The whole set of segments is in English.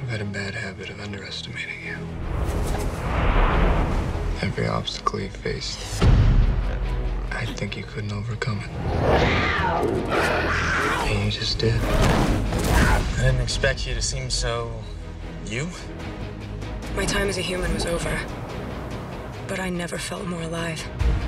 I've had a bad habit of underestimating you. Every obstacle you faced, I think you couldn't overcome it. And you just did. I didn't expect you to seem so... you? My time as a human was over, but I never felt more alive.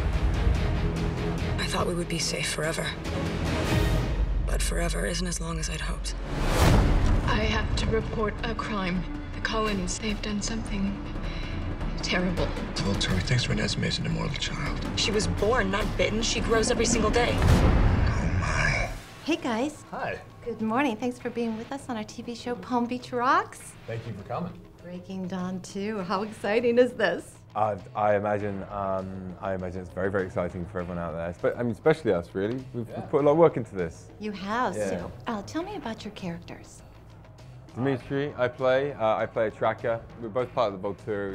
I thought we would be safe forever. But forever isn't as long as I'd hoped. I have to report a crime. The colonies, they've done something terrible. Volturi thinks Renesmee is an immortal child. She was born, not bitten. She grows every single day. Oh my. Hey guys. Hi. Good morning. Thanks for being with us on our TV show Palm Beach Rocks. Thank you for coming. Breaking Dawn 2. How exciting is this? I imagine it's very, very exciting for everyone out there. I mean, especially us, really. We've put a lot of work into this. You have. Yeah. So, tell me about your characters. Dimitri, I play a tracker. We're both part of the Volturi.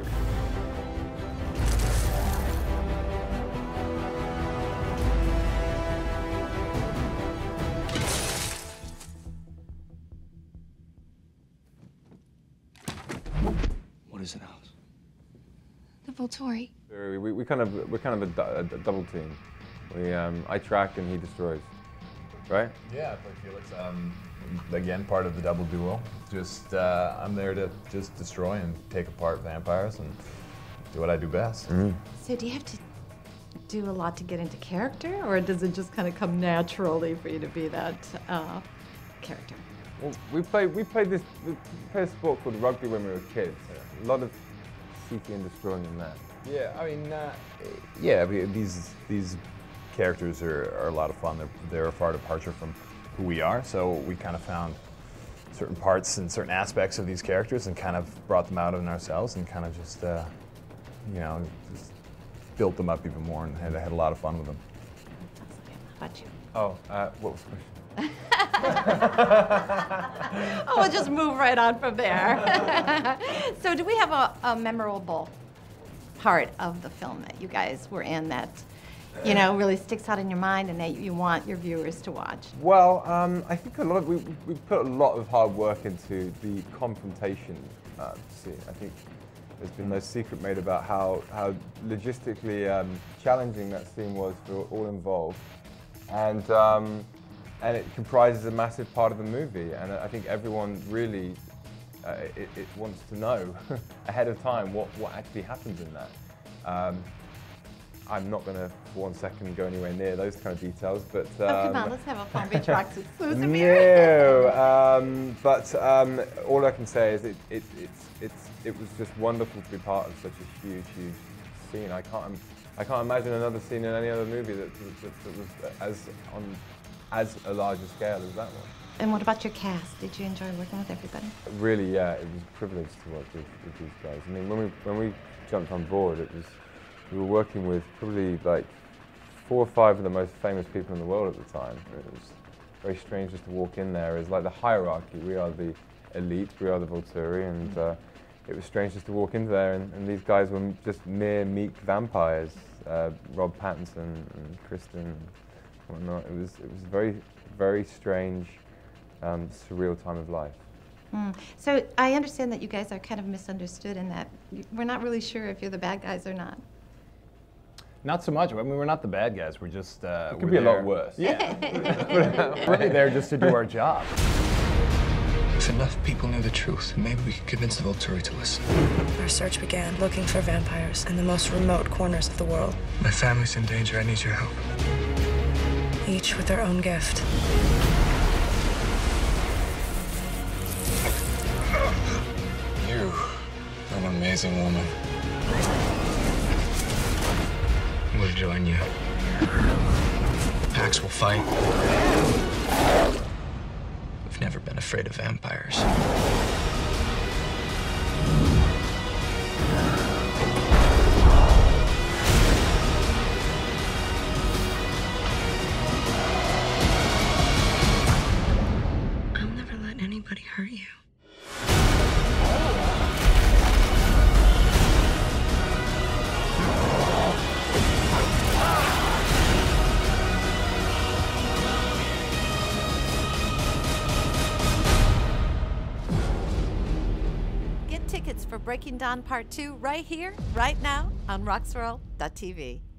What is it, Alice? The Volturi. We're kind of a double team. I track and he destroys, right? Yeah, I play Felix. Again, part of the double duo. Just I'm there to just destroy and take apart vampires and do what I do best. So do you have to do a lot to get into character, or does it just kind of come naturally for you to be that character? Well, we played this sport called rugby when we were kids. A lot of seeking and destroying in that. Yeah, I mean, these characters are a lot of fun. They're a far departure from who we are, so we kind of found certain parts and certain aspects of these characters and kind of brought them out in ourselves and kind of just, just built them up even more and had a lot of fun with them. How about you? Oh, what was the question? Oh, we'll just move right on from there. So do we have a memorable part of the film that you guys were in that, really sticks out in your mind and that you want your viewers to watch? Well, I think we put a lot of hard work into the confrontation scene. I think there's been no secret made about how logistically challenging that scene was for all involved. And it comprises a massive part of the movie, and I think everyone really it wants to know ahead of time what actually happens in that. I'm not going to, for 1 second, go anywhere near those kind of details, but... oh, come on, let's have a Palm Beach Rocks exclusive here. No, but all I can say is it was just wonderful to be part of such a huge scene. I can't imagine another scene in any other movie that was as a larger scale as that one. And what about your cast? Did you enjoy working with everybody? Really, yeah, it was a privilege to work with these guys. I mean, when we jumped on board, we were working with probably like 4 or 5 of the most famous people in the world at the time. It was very strange just to walk in there. It's like the hierarchy. We are the elite, we are the Volturi, and it was strange just to walk into there, and these guys were just mere meek vampires. Rob Pattinson and Kristen and whatnot. It was a very, very strange, surreal time of life. So I understand that you guys are kind of misunderstood in that we're not really sure if you're the bad guys or not. Not so much. I mean, we're not the bad guys. We're just. It could be a lot worse. Yeah. We're really there just to do our job. If enough people knew the truth, maybe we could convince the Volturi to listen. Our search began looking for vampires in the most remote corners of the world. My family's in danger. I need your help. Each with their own gift. You are an amazing woman. We'll join you. Pax will fight. We've never been afraid of vampires. I'll never let anybody hurt you. tickets for Breaking Dawn Part 2 right here, right now on roxworld.tv.